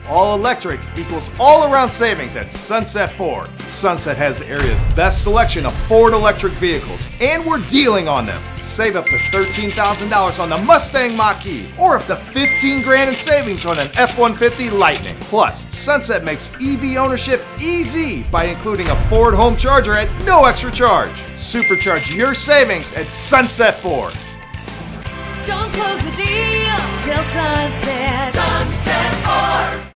all electric equals all-around savings at Sunset Ford. Sunset has the area's best selection of Ford electric vehicles, and we're dealing on them. Save up to $13,000 on the Mustang Mach E, or up to $15 grand in savings on an F-150 Lightning. Plus, Sunset makes EV ownership easy by including a Ford home charger at no extra charge. Supercharge your savings at Sunset Ford. Don't close the deal till sunset. Sunset Ford.